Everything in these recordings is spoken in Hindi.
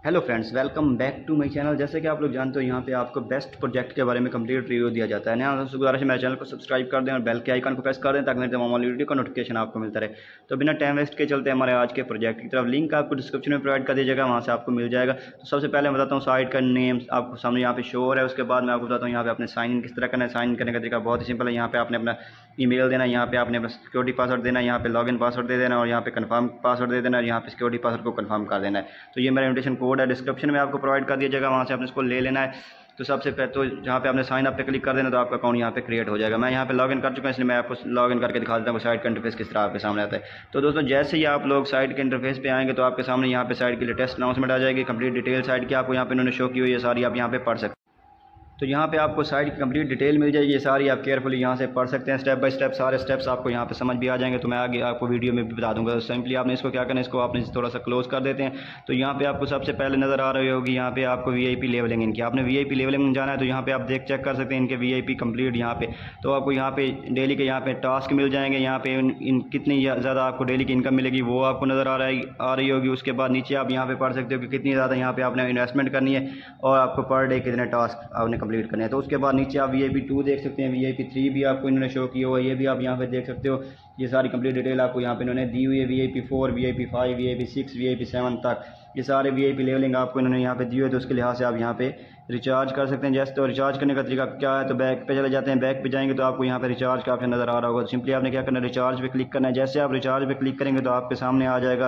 Hello friends, welcome back to my channel. जैसे कि आप लोग जानते हो, यहाँ पे आपको बेस्ट प्रोजेक्ट के बारे में कंप्लीट रिव्यू दिया जाता है। नया गुजारिश है मेरे चैनल को सब्सक्राइब कर दें और बेल के आइकन को प्रेस कर दें ताकि मेरे तमाम वीडियो का नोटिफिकेशन आपको मिलता रहे। तो बिना टाइम वेस्ट के चलते हैं हमारे आज के प्रोजेक्ट की तरफ। लिंक आपको डिस्क्रिप्शन में प्रोवाइड कर दीजिएगा, वहाँ से आपको मिल जाएगा। तो सबसे पहले मैं बताता हूँ साइट का नेम आपको सामने यहाँ पे शो हो रहा है। उसके बाद मैं आपको बताता हूँ यहाँ पे अपने साइन इन किस तरह करना है। साइन इन करने का तरीका बहुत ही सिंपल है। यहाँ पे आपने अपना ईमेल देना है, यहाँ पे आपने अपना सिक्योरिटी पासवर्ड देना है, यहाँ पे लॉगिन पासवर्ड दे देना और यहाँ पे कंफर्म पासवर्ड दे देना और यहाँ पे सिक्योरिटी पासवर्ड को कंफर्म कर देना है। तो ये मेरा इन्विटेशन कोड है, डिस्क्रिप्शन में आपको प्रोवाइड कर दिया जाएगा, वहाँ से आपने इसको ले लेना है। तो सबसे पहले तो जहाँ पे आपने साइन अप पे क्लिक कर देना तो आपका अकाउंट यहाँ पे क्रिएट हो जाएगा। मैं यहाँ पे लॉगिन कर चुका हूँ, इसलिए मैं आपको लॉगिन करके दिखा देता हूँ साइट का इंटरफेस किस तरह आपके सामने आता है। तो दोस्तों, जैसे ही आप लोग साइट के इंटरफेस पे आएंगे तो आपके सामने यहाँ पे साइट की लेटेस्ट अनाउंसमेंट आ जाएगी। कंप्लीट डिटेल साइट की आपको यहाँ पे इन्होंने शो की हुई है, सारी आप यहाँ पे पढ़ सकते हैं। तो यहाँ पे आपको साइट की कंप्लीट डिटेल मिल जाएगी, ये सारी आप केयरफुली यहाँ से पढ़ सकते हैं। स्टेप बाय स्टेप सारे स्टेप्स आपको यहाँ पे समझ भी आ जाएंगे। तो मैं आगे आपको वीडियो में भी बता दूंगा। तो सिंपली आपने इसको क्या करना है, इसको आपने थोड़ा सा क्लोज कर देते हैं। तो यहाँ पे आपको सबसे पहले नज़र आ रही होगी यहाँ पे आपको वीआईपी लेवलिंग इनकी। आपने वीआईपी लेवलिंग में जाना है तो यहाँ पे आप चेक कर सकते हैं इनके वीआईपी कंप्लीट यहाँ पे। तो आपको यहाँ पे डेली के यहाँ पे टास्क मिल जाएंगे। यहाँ पे इन कितनी ज़्यादा आपको डेली की इनकम मिलेगी वो आपको नज़र आ रही होगी। उसके बाद नीचे आप यहाँ पे पढ़ सकते हो कि कितनी ज़्यादा यहाँ पे आपने इन्वेस्टमेंट करनी है और आपको पर डे कितने टास्क आपने कंप्लीट करने हैं। तो उसके बाद नीचे आप VIP 2 देख सकते हैं, VIP 3 भी आपको इन्होंने शो किया हुआ है, ये भी आप यहाँ पे देख सकते हो। ये सारी कंप्लीट डिटेल आपको यहाँ पे इन्होंने दी हुई है। VIP 4, VIP 5, VIP 6, VIP 7 तक ये सारे VIP लेवलिंग आपको इन्होंने यहाँ पे दी हुई है। तो उसके लिहाज से आप यहाँ पे रिचार्ज कर सकते हैं। जैसे तो रिचार्ज करने का तरीका क्या है, तो बैक पे चले जाते हैं। बैक पे जाएंगे तो आपको यहाँ पे रिचार्ज का ऑप्शन नज़र आ रहा होगा। तो सिंपली आपने क्या करना है, रिचार्ज पे क्लिक करना है। जैसे आप रिचार्ज पे क्लिक करेंगे तो आपके सामने आ जाएगा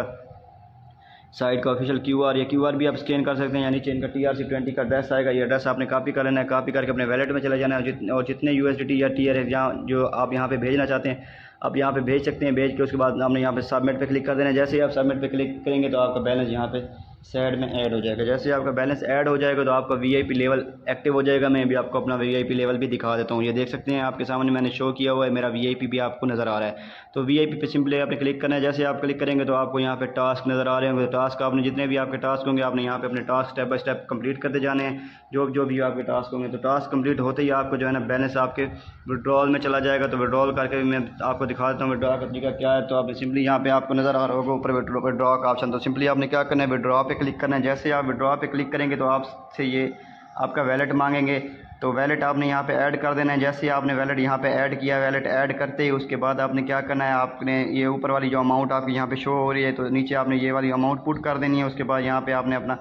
साइट का ऑफिशियल QR। ये QR भी आप स्कैन कर सकते हैं, यानी नीचे इनका TRC20 का एड्रेस आएगा। ये एड्रेस आपने कॉपी कर लेना है, कॉपी करके अपने वैलेट में चले जाना है और जितने USDT या TR है जहाँ जो आप यहाँ पे भेजना चाहते हैं आप यहाँ पे भेज सकते हैं। भेज के उसके बाद आपने यहाँ पे सबमिट पे क्लिक कर देना है। जैसे ही आप सबमिट पे क्लिक करेंगे तो आपका बैलेंस यहाँ पे साइड में ऐड हो जाएगा। जैसे आपका बैलेंस ऐड हो जाएगा तो आपका VIP लेवल एक्टिव हो जाएगा। मैं भी आपको अपना VIP लेवल भी दिखा देता हूँ। ये देख सकते हैं आपके सामने मैंने शो किया हुआ है, मेरा VIP भी आपको नज़र आ रहा है। तो VIP पे सिंपली आपने क्लिक करना है। जैसे आप क्लिक करेंगे तो आपको यहाँ पे टास्क नज़र आ रहे होंगे। तो टास्क आपने जितने भी आपके टास्क होंगे आपने यहाँ पे अपने task step by step complete करते जाने हैं, जो भी आपके टास्क होंगे। तो टास्क कंप्लीट होते ही आपको जो है ना बैलेंस आपके विड्रॉल में चला जाएगा। तो विड्रॉल करके मैं आपको दिखा देता हूँ विड्रॉ का तरीका क्या है। तो आपने सिंपली यहाँ पे आपको नज़र आ रहा होगा ऊपर विड्रॉ का ऑप्शन। तो सिंपली आपने क्या करना है, विड्रॉ पे क्लिक करना है। जैसे आप विड्रॉ पे क्लिक करेंगे तो आपसे ये आपका वैलेट मांगेंगे। तो वैलेट आपने यहाँ पे ऐड कर देना है। जैसे आपने वैलेट यहाँ पे ऐड किया, वैलेट ऐड करते ही उसके बाद आपने क्या करना है, आपने ये ऊपर वाली जो अमाउंट आपकी यहाँ पे शो हो रही है तो नीचे आपने ये वाली अमाउंट पुट कर देनी है। उसके बाद यहाँ पे आपने अपना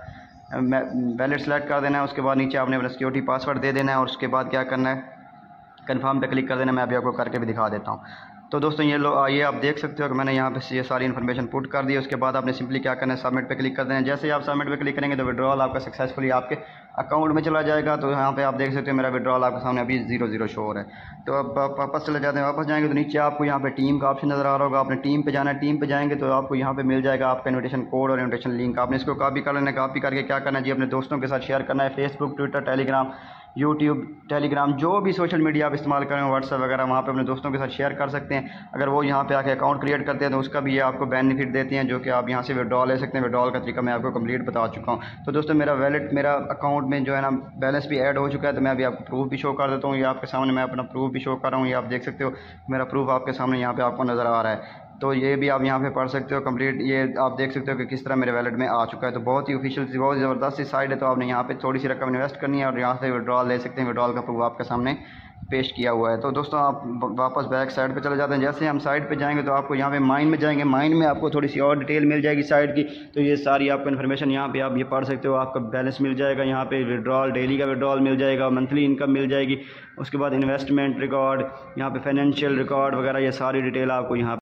वैलेट सेलेक्ट कर देना है। उसके बाद नीचे आपने अपना सिक्योरिटी पासवर्ड दे देना है और उसके बाद क्या करना है, कन्फर्म पे क्लिक कर देना। मैं अभी आपको करके भी दिखा देता हूँ। तो दोस्तों ये आप देख सकते हो कि मैंने यहाँ पे ये सारी इन्फॉर्मेशन पुट कर दी है। उसके बाद आपने सिंपली क्या करना है, सबमिट पे क्लिक कर देना है। जैसे ही आप सबमिट पे क्लिक करेंगे तो विड्रॉल आपका सक्सेसफुली आपके अकाउंट में चला जाएगा। तो यहाँ पे आप देख सकते हो मेरा विड्रॉल आपके सामने अभी 0 शो हो रहा है। तो अब वापस चले जाते हैं, वापस जाएंगे तो नीचे आपको यहाँ पे टीम का ऑप्शन नज़र आ रहा होगा। आपने टीम पे जाना है। टीम पे जाएंगे तो आपको यहाँ पे मिल जाएगा आपका इन्विटेशन कोड और इन्विटेशन लिंक। आपने इसको कॉपी कर लेना है। कॉपी करके क्या करना है जी, अपने दोस्तों के साथ शेयर करना है। Facebook, Twitter, Telegram, YouTube, Telegram, जो भी सोशल मीडिया आप इस्तेमाल करें, व्हाट्सएप वगैरह, वहाँ पे अपने दोस्तों के साथ शेयर कर सकते हैं। अगर वो यहाँ पे आके अकाउंट क्रिएट करते हैं तो उसका भी ये आपको बेनिफिट देते हैं, जो कि आप यहाँ से विड्रॉल ले सकते हैं। विड्रॉल का तरीका मैं आपको कंप्लीट बता चुका हूँ। तो दोस्तों मेरा अकाउंट में जो है ना बैलेंस भी ऐड हो चुका है। तो मैं अभी आपको प्रूफ भी शो कर देता हूँ। ये आपके सामने मैं अपना प्रूफ भी शो कर रहा हूँ। ये आप देख सकते हो मेरा प्रूफ आपके सामने यहाँ पर आपको नज़र आ रहा है। तो ये भी आप यहाँ पे पढ़ सकते हो कंप्लीट। ये आप देख सकते हो कि किस तरह मेरे वैलेट में आ चुका है। तो बहुत ही ऑफिशियल सी, बहुत ज़बरदस्त सी साइट है। तो आपने यहाँ पे थोड़ी सी रकम इन्वेस्ट करनी है और यहाँ से विड्रॉल ले सकते हैं। विड्रॉल का प्रूफ आपके सामने पेश किया हुआ है। तो दोस्तों आप वापस बैक साइड पे चले जाते हैं। जैसे हम साइड पे जाएंगे तो आपको यहाँ पे माइन में जाएंगे। माइन में आपको थोड़ी सी और डिटेल मिल जाएगी साइट की। तो ये सारी आपको इन्फॉर्मेशन यहाँ पे आप ये पढ़ सकते हो। आपका बैलेंस मिल जाएगा, यहाँ पे विड्रॉल, डेली का विड्रॉल मिल जाएगा, मंथली इनकम मिल जाएगी। उसके बाद इन्वेस्टमेंट रिकॉर्ड, यहाँ पे फाइनेंशियल रिकॉर्ड वगैरह, ये सारी डिटेल आपको यहाँ